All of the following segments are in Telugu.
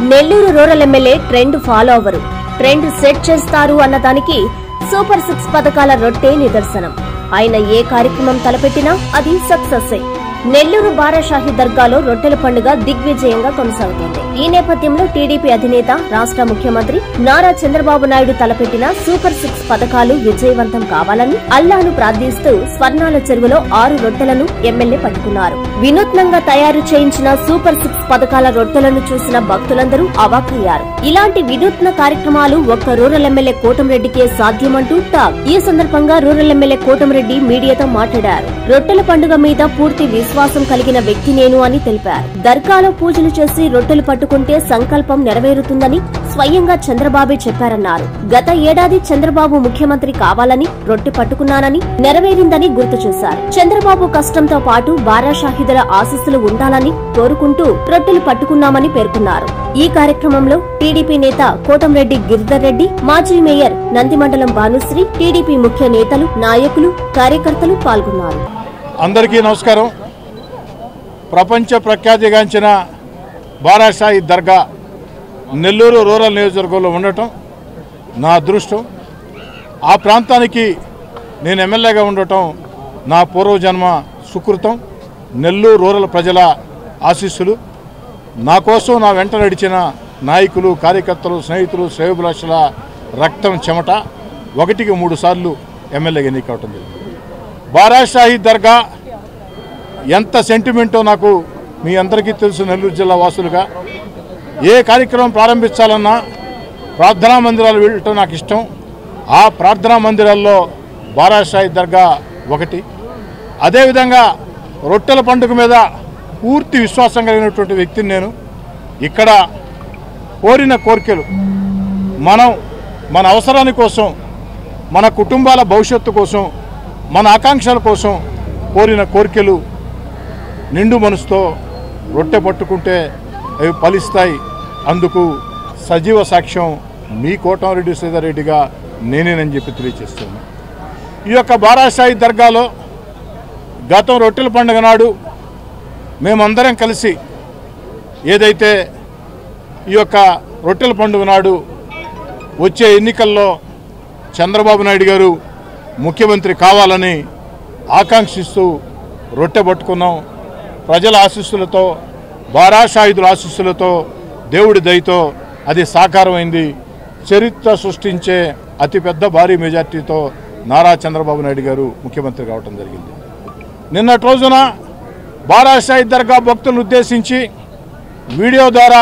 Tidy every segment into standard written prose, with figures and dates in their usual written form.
Nellore rural MLA trend follow అవ్వరు, ట్రెండ్ సెట్ చేస్తారు అన్నదానికి సూపర్ 6 పథకాల రొట్టె నిదర్శనం. ఆయన ఏ కార్యక్రమం తలపెట్టినా అది సక్సెస్. నెల్లూరు బారాషాహి దర్గాలో రొట్టెల పండుగ దిగ్విజయంగా కొనసాగుతోంది. ఈ నేపథ్యంలో టీడీపీ అధినేత, రాష్ట్ర ముఖ్యమంత్రి నారా చంద్రబాబు నాయుడు తలపెట్టిన సూపర్ 6 పథకాలు విజయవంతం కావాలని అల్లాను ప్రార్థిస్తూ స్వర్ణాల చెరువులో 6 రొట్టెలను ఎమ్మెల్యే పట్టుకున్నారు. వినూత్నంగా తయారు చేయించిన సూపర్ 6 పథకాల రొట్టెలను చూసిన భక్తులందరూ అవాక్కయ్యారు. ఇలాంటి వినూత్న కార్యక్రమాలు ఒక్క రూరల్ ఎమ్మెల్యే కోటంరెడ్డికే సాధ్యమంటూ టాక్. ఈ సందర్భంగా రూరల్ ఎమ్మెల్యే కోటంరెడ్డి మీడియాతో మాట్లాడారు. రొట్టెల పండుగ మీద పూర్తి విశ్వాసం కలిగిన వ్యక్తి నేను అని తెలిపారు. దర్గాలో పూజలు చేసి రొట్టెలు పట్టుకుంటే సంకల్పం నెరవేరుతుందని స్వయంగా చంద్రబాబే చెప్పారన్నారు. గత ఏడాది చంద్రబాబు ముఖ్యమంత్రి కావాలని రొట్టె పట్టుకున్నానని, నెరవేరిందని గుర్తు చేశారు. చంద్రబాబు కష్టంతో పాటు బారాషాహిదుల ఆశీస్సులు ఉండాలని కోరుకుంటూ రొట్టెలు పట్టుకున్నామని పేర్కొన్నారు. ఈ కార్యక్రమంలో టీడీపీ నేత కోటంరెడ్డి గిరిధర్ రెడ్డి, మాజీ మేయర్ నందిమండలం భానుశ్రీ, టీడీపీ ముఖ్య నేతలు, నాయకులు, కార్యకర్తలు పాల్గొన్నారు. అందరికీ నమస్కారం. ప్రపంచ ప్రఖ్యాతిగాంచిన బారాషాహి దర్గా నెల్లూరు రూరల్ నియోజకవర్గంలో ఉండటం నా అదృష్టం. ఆ ప్రాంతానికి నేను ఎమ్మెల్యేగా ఉండటం నా పూర్వజన్మ సుకృతం. నెల్లూరు రూరల్ ప్రజల ఆశీస్సులు, నా కోసం నా వెంట నడిచిన నాయకులు, కార్యకర్తలు, స్నేహితులు, శ్రేయోభిలాషుల రక్తం, చెమట 1కి 3 సార్లు ఎమ్మెల్యేగా ఎన్నికవటం జరిగింది. బారాషాహి దర్గా ఎంత సెంటిమెంటో నాకు మీ అందరికీ తెలుసు. నెల్లూరు జిల్లా వాసులుగా ఏ కార్యక్రమం ప్రారంభించాలన్నా ప్రార్థనా మందిరాలు వెళ్ళటం నాకు ఇష్టం. ఆ ప్రార్థనా మందిరాల్లో బారాషాహి దర్గా ఒకటి. అదేవిధంగా రొట్టెల పండుగ మీద పూర్తి విశ్వాసం కలిగినటువంటి వ్యక్తిని నేను. ఇక్కడ కోరిన కోరికలు, మనం మన అవసరాని కోసం, మన కుటుంబాల భవిష్యత్తు కోసం, మన ఆకాంక్షల కోసం కోరిన కోరికలు నిండు మనసుతో రొట్టె పట్టుకుంటే అవి ఫలిస్తాయి. అందుకు సజీవ సాక్ష్యం మీ కోటంరెడ్డి శ్రీధర్రెడ్డిగా నేనేనని చెప్పి తెలియజేస్తున్నాను. ఈ యొక్క బారాషాహి దర్గాలో గతం రొట్టెల పండుగ నాడు మేమందరం కలిసి ఏదైతే ఈ యొక్క రొట్టెల పండుగ నాడు వచ్చే ఎన్నికల్లో చంద్రబాబు నాయుడు గారు ముఖ్యమంత్రి కావాలని ఆకాంక్షిస్తూ రొట్టె పట్టుకున్నాం. ప్రజల ఆశీస్సులతో, బారాషాహిదుల ఆశీస్సులతో, దేవుడి దయతో అది సాకారమైంది. చరిత్ర సృష్టించే అతిపెద్ద భారీ మెజార్టీతో నారా చంద్రబాబు నాయుడు గారు ముఖ్యమంత్రి కావటం జరిగింది. నిన్నటి రోజున బారాషాహి దర్గా భక్తులను ఉద్దేశించి వీడియో ద్వారా,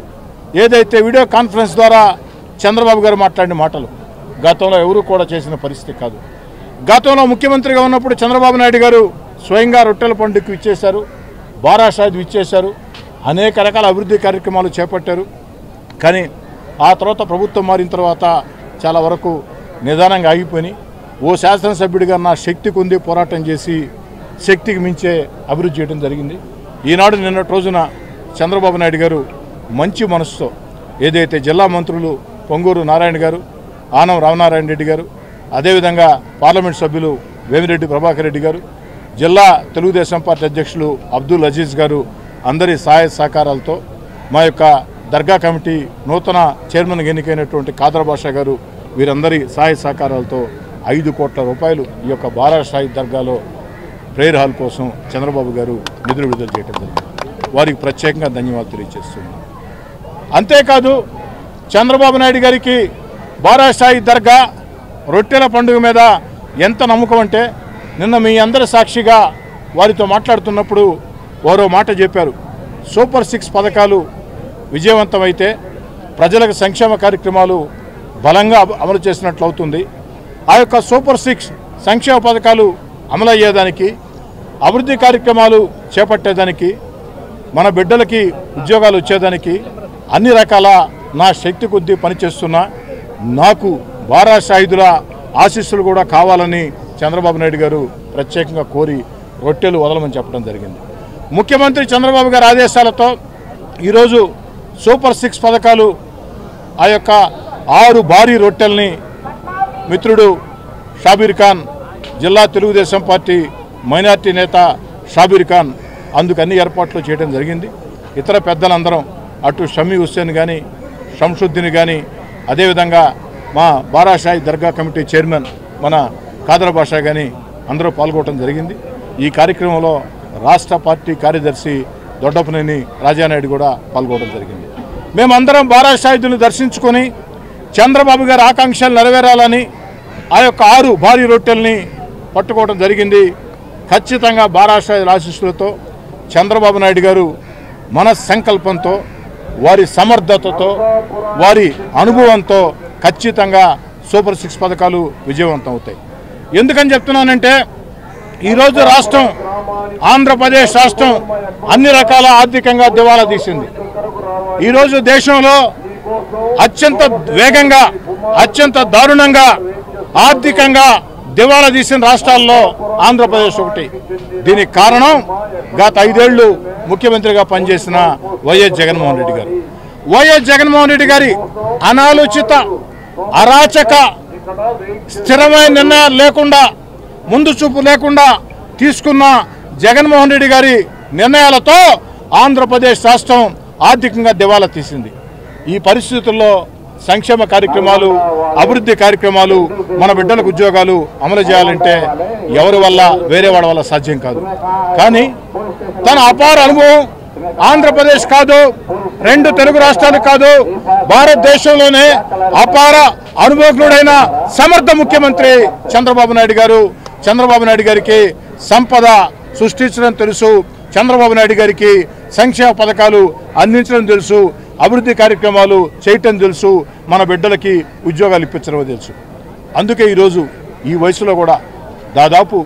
ఏదైతే వీడియో కాన్ఫరెన్స్ ద్వారా చంద్రబాబు గారు మాట్లాడిన మాటలు గతంలో ఎవరు కూడా చేసిన పరిస్థితి కాదు. గతంలో ముఖ్యమంత్రిగా ఉన్నప్పుడు చంద్రబాబు నాయుడు గారు స్వయంగా రొట్టెల పండుగకు ఇచ్చేశారు, బారాషాహిద్ ఇచ్చేశారు, అనేక రకాల అభివృద్ధి కార్యక్రమాలు చేపట్టారు. కానీ ఆ తర్వాత ప్రభుత్వం మారిన తర్వాత చాలా వరకు నిదానంగా ఆగిపోయి, ఓ శాసనసభ్యుడిగా నా శక్తికి ఉంది పోరాటం చేసి శక్తికి మించే అభివృద్ధి చేయడం జరిగింది. ఈనాడు నిన్నటి రోజున చంద్రబాబు నాయుడు గారు మంచి మనసుతో ఏదైతే జిల్లా మంత్రులు పొంగూరు నారాయణ గారు, ఆనం రామనారాయణ రెడ్డి గారు, అదేవిధంగా పార్లమెంట్ సభ్యులు వేమిరెడ్డి ప్రభాకర్ రెడ్డి గారు, జిల్లా తెలుగుదేశం పార్టీ అధ్యక్షులు అబ్దుల్ అజీజ్ గారు అందరి సహాయ సహకారాలతో, మా యొక్క దర్గా కమిటీ నూతన చైర్మన్గా ఎన్నికైనటువంటి ఖాదర్ బాషా గారు, వీరందరి సహాయ సహకారాలతో 5 కోట్ల రూపాయలు ఈ యొక్క బారాషాహి దర్గాలో ప్రేయర్ హాల్ కోసం చంద్రబాబు గారు నిధులు విడుదల చేయడం జరిగింది. వారికి ప్రత్యేకంగా ధన్యవాదాలు తెలియజేస్తున్నాను. అంతేకాదు చంద్రబాబు నాయుడు గారికి బారాషాహి దర్గా రొట్టెల పండుగ మీద ఎంత నమ్మకం అంటే, నిన్న మీ అందరి సాక్షిగా వారితో మాట్లాడుతున్నప్పుడు వారో మాట చెప్పారు. సూపర్ 6 పథకాలు విజయవంతమైతే ప్రజలకు సంక్షేమ కార్యక్రమాలు బలంగా అమలు చేసినట్లు అవుతుంది. ఆ యొక్క సూపర్ 6 సంక్షేమ పథకాలు అమలయ్యేదానికి, అభివృద్ధి కార్యక్రమాలు చేపట్టేదానికి, మన బిడ్డలకి ఉద్యోగాలు వచ్చేదానికి అన్ని రకాల నా శక్తి కొద్దీ పనిచేస్తున్నా. నాకు బారాషాహిదుల ఆశీస్సులు కూడా కావాలని చంద్రబాబు నాయుడు గారు ప్రత్యేకంగా కోరి రొట్టెలు వదలమని చెప్పడం జరిగింది. ముఖ్యమంత్రి చంద్రబాబు గారి ఆదేశాలతో ఈరోజు సూపర్ 6 పథకాలు, ఆ యొక్క 6 భారీ రొట్టెల్ని మిత్రుడు షాబీర్ ఖాన్, జిల్లా తెలుగుదేశం పార్టీ మైనార్టీ నేత షాబీర్ ఖాన్ అందుకు అన్ని ఏర్పాట్లు చేయడం జరిగింది. ఇతర పెద్దలందరం అటు షమీ హుస్సేన్ కానీ షంషుద్దీన్ కానీ అదేవిధంగా మా బారాషాయి దర్గా కమిటీ చైర్మన్ మన ఖాదర్ బాషా కానీ అందరూ పాల్గొనడం జరిగింది. ఈ కార్యక్రమంలో రాష్ట్ర పార్టీ కార్యదర్శి దొడ్డపనేని రాజానాయుడు కూడా పాల్గొనడం జరిగింది. మేమందరం బారాషాయిదుని దర్శించుకొని చంద్రబాబు గారి ఆకాంక్షలు నెరవేరాలని ఆ యొక్క 6 భారీ రొట్టెల్ని పట్టుకోవడం జరిగింది. ఖచ్చితంగా బారాషాయిదుల ఆశీస్సులతో చంద్రబాబు నాయుడు గారు మన సంకల్పంతో వారి సమర్థతతో వారి అనుభవంతో ఖచ్చితంగా సూపర్ 6 పథకాలు విజయవంతం అవుతాయి. ఎందుకని చెప్తున్నానంటే ఈరోజు రాష్ట్రం ఆంధ్రప్రదేశ్ రాష్ట్రం అన్ని రకాల ఆర్థికంగా దివాలా తీసింది. ఈరోజు దేశంలో అత్యంత వేగంగా అత్యంత దారుణంగా ఆర్థికంగా దివాలా తీసిన రాష్ట్రాల్లో ఆంధ్రప్రదేశ్ ఒకటి. దీనికి కారణం గత 5 ఏళ్లు ముఖ్యమంత్రిగా పనిచేసిన వైఎస్ జగన్మోహన్ రెడ్డి గారు. వైఎస్ జగన్మోహన్ రెడ్డి గారి అనాలోచిత అరాచక స్థిరమైన నిర్ణయాలు లేకుండా ముందు చూపు లేకుండా తీసుకున్న జగన్మోహన్ రెడ్డి గారి నిర్ణయాలతో ఆంధ్రప్రదేశ్ రాష్ట్రం ఆర్థికంగా దివాలా తీసింది. ఈ పరిస్థితుల్లో సంక్షేమ కార్యక్రమాలు అభివృద్ధి కార్యక్రమాలు మన బిడ్డలకు ఉద్యోగాలు అమలు చేయాలంటే ఎవరి వల్ల వేరే వాళ్ళ వల్ల సాధ్యం కాదు. కానీ తన అపార అనుభవం ఆంధ్రప్రదేశ్ కాదు 2 తెలుగు రాష్ట్రాలు కాదు భారతదేశంలోనే అపార అనుభవజ్ఞుడైన సమర్థ ముఖ్యమంత్రి చంద్రబాబు నాయుడు గారు. చంద్రబాబు నాయుడు గారికి సంపద సృష్టించడం తెలుసు. చంద్రబాబు నాయుడు గారికి సంక్షేమ పథకాలు అందించడం తెలుసు. అభివృద్ధి కార్యక్రమాలు చేయటం తెలుసు. మన బిడ్డలకి ఉద్యోగాలు ఇప్పించడం తెలుసు. అందుకే ఈరోజు ఈ వయసులో కూడా దాదాపు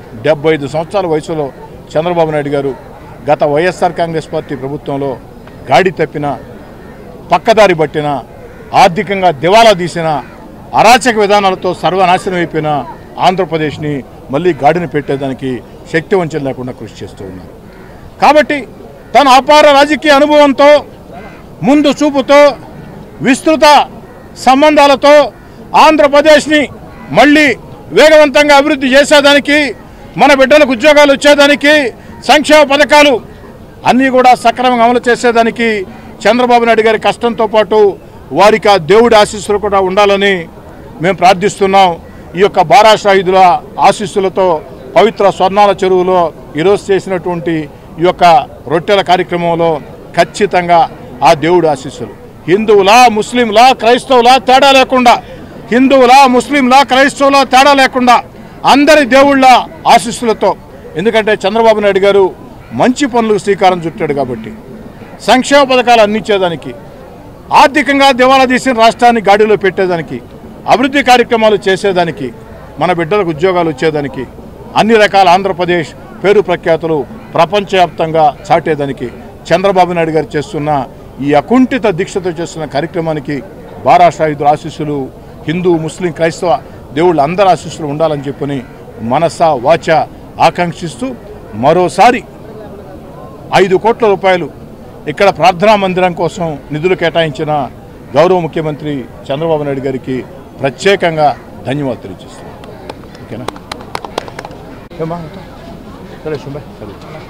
75 సంవత్సరాల వయసులో చంద్రబాబు నాయుడు గారు గత వైఎస్ఆర్ కాంగ్రెస్ పార్టీ ప్రభుత్వంలో గాడి తప్పిన పక్కదారి పట్టిన ఆర్థికంగా దివాలా తీసిన అరాచక విధానాలతో సర్వనాశనం అయిపోయిన ఆంధ్రప్రదేశ్ని మళ్ళీ గాడిని పెట్టేదానికి శక్తి వంచన లేకుండా కృషి చేస్తూ ఉన్నారు. కాబట్టి తన అపార రాజకీయ అనుభవంతో ముందు చూపుతో విస్తృత సంబంధాలతో ఆంధ్రప్రదేశ్ని మళ్ళీ వేగవంతంగా అభివృద్ధి చేసేదానికి మన బిడ్డలకు ఉద్యోగాలు వచ్చేదానికి సంక్షేమ పథకాలు అన్నీ కూడా సక్రమంగా అమలు చేసేదానికి చంద్రబాబు నాయుడు గారి కష్టంతో పాటు వారికి ఆ దేవుడి ఆశీస్సులు కూడా ఉండాలని మేము ప్రార్థిస్తున్నాం. ఈ యొక్క బారాషాయిదుల ఆశీస్సులతో పవిత్ర స్వర్ణాల చెరువులో ఈరోజు చేసినటువంటి ఈ యొక్క రొట్టెల కార్యక్రమంలో ఖచ్చితంగా ఆ దేవుడి ఆశీస్సులు హిందువులా ముస్లింలా క్రైస్తవులా తేడా లేకుండా హిందువులా ముస్లింలా క్రైస్తవులా తేడా లేకుండా అందరి దేవుళ్ళ ఆశీస్సులతో, ఎందుకంటే చంద్రబాబు నాయుడు గారు మంచి పనులకు శ్రీకారం చుట్టాడు కాబట్టి సంక్షేమ పథకాలు అందించేదానికి ఆర్థికంగా దివాలా తీసిన రాష్ట్రాన్ని గాడిలో పెట్టేదానికి అభివృద్ధి కార్యక్రమాలు చేసేదానికి మన బిడ్డలకు ఉద్యోగాలు వచ్చేదానికి అన్ని రకాల ఆంధ్రప్రదేశ్ పేరు ప్రఖ్యాతులు ప్రపంచవ్యాప్తంగా చాటేదానికి చంద్రబాబు నాయుడు గారు చేస్తున్న ఈ అకుంఠిత దీక్షతో చేస్తున్న కార్యక్రమానికి బారాషాయిదుల ఆశీస్సులు హిందూ ముస్లిం క్రైస్తవ దేవుళ్ళ అందరి ఆశీస్సులు ఉండాలని చెప్పని మనస వాచ ఆకాంక్షిస్తూ మరోసారి 5 కోట్ల రూపాయలు ఇక్కడ ప్రార్థనా మందిరం కోసం నిధులు కేటాయించిన గౌరవ ముఖ్యమంత్రి చంద్రబాబు నాయుడు గారికి ప్రత్యేకంగా ధన్యవాదాలు తెలియజేస్తున్నాను. ఓకేనా ఏమా సరే సరే.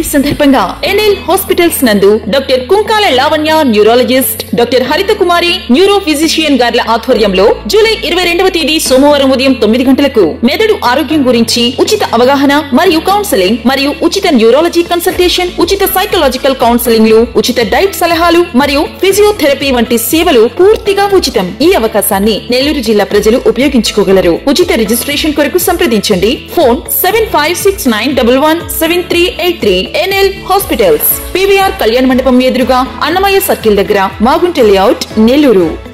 సందర్భంగా ఎన్ఎల్ హాస్పిటల్స్ నందు doctor Kunkala Lavanya neurologist, doctor Haritha Kumari neuro physician గార్ల ఆధ్వర్యంలో జూలై 22వ తేదీ సోమవారం ఉదయం 9 గంటలకు మెదడు ఆరోగ్యం గురించి ఉచిత అవగాహన మరియు కౌన్సెలింగ్ మరియు ఉచిత న్యూరాలజీ కన్సల్టేషన్, ఉచిత సైకలాజికల్ కౌన్సెలింగ్ లు, ఉచిత డైట్ సలహాలు మరియు ఫిజియోథెరపీ వంటి సేవలు పూర్తిగా ఉచితం. ఈ అవకాశాన్ని నెల్లూరు జిల్లా ప్రజలు ఉపయోగించుకోగలరు. ఉచిత రిజిస్ట్రేషన్ కొరకు సంప్రదించండి. ఫోన్ 7569117383. ఎన్ఎల్ హాస్పిటల్స్, PVR కళ్యాణ మండపం ఎదురుగా, అన్నమయ్య సర్కిల్ దగ్గర, మాగుంట లేఅవుట్, నెల్లూరు.